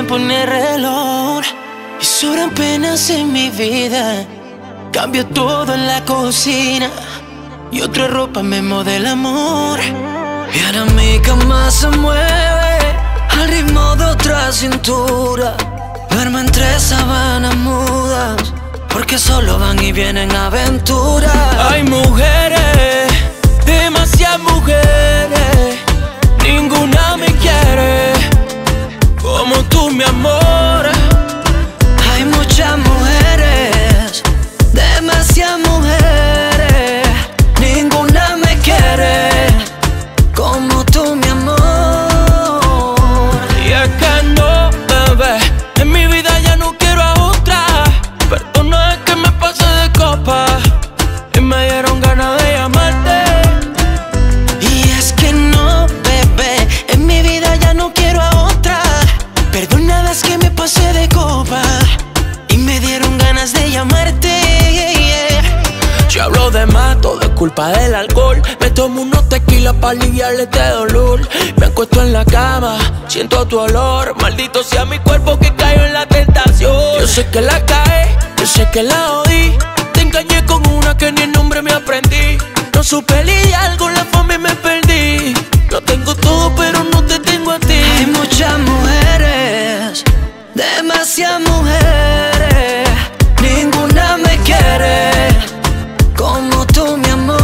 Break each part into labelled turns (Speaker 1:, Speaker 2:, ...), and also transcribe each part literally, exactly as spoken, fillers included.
Speaker 1: tiempo en el reloj y sobran penas en mi vida. Cambio todo en la cocina y otra ropa me modela amor.
Speaker 2: Y ahora mi cama se mueve al ritmo de otra cintura. Duermo entre sábanas mudas porque solo van y vienen aventuras.
Speaker 1: Hay mujeres, demasiadas mujeres, ninguna me quiere como tú, mi amor.
Speaker 2: Hay muchas mujeres, demasiadas mujeres, ninguna me quiere como tú, mi amor.
Speaker 1: Y es que no, bebé, en mi vida ya no quiero a otra. Perdona que me pase de copa y me dieron ganas de llamarte.
Speaker 2: Y es que no, bebé, en mi vida ya no quiero a otra.
Speaker 1: Perdona, es que me pasé de copa y me dieron ganas de llamarte. Yo hablo de más, todo es culpa del alcohol. Me tomo unos tequilas para aliviar este dolor. Me acuesto en la cama, siento tu olor. Maldito sea mi cuerpo que cayó en la tentación. Yo sé que la cae, yo sé que la odi. Te engañé con una que ni el nombre me aprendí. No supe lidiar con la fama y me perdí. Lo tengo todo pero no te tengo a ti.
Speaker 2: Hay muchas mujeres, demasiadas mujeres, ninguna me quiere como tú, mi amor.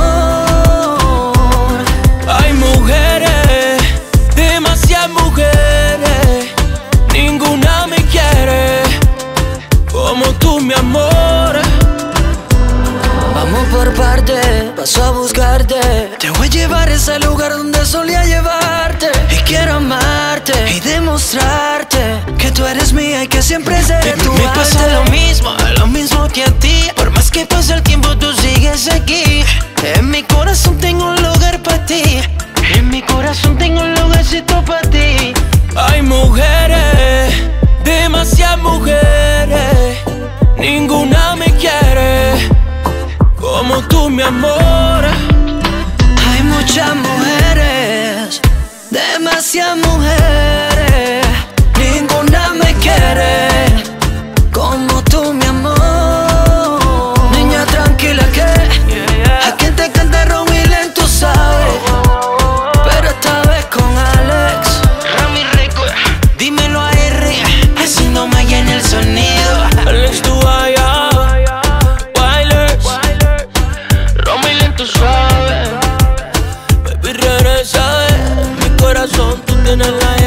Speaker 1: Hay mujeres, demasiadas mujeres, ninguna me quiere como tú, mi amor.
Speaker 2: Vamos por parte, paso a buscarte. Te voy a llevar a ese lugar donde solía llevarte. Y quiero amarte y demostrarte que tú eres mía y que siempre seré tu
Speaker 1: Me
Speaker 2: arte.
Speaker 1: pasa lo mismo, lo mismo que a ti. Por más que pase el tiempo tú sigues aquí. En mi corazón tengo un lugar para ti. En mi corazón tengo un lugarcito para ti. Hay mujeres, demasiadas mujeres, ninguna me quiere como tú, mi amor.
Speaker 2: Hay muchas mujeres, demasiadas mujeres, ninguna me quiere como tú, mi amor. Niña tranquila que a quien te canta Romilén tú sabes, pero esta vez con Alex.
Speaker 1: Rami Record, dímelo a R, haciendo magia en el sonido. Alex, tú allá, Wailers, Romilén, tú sabes. Baby, regresa de mi corazón, tú tienes la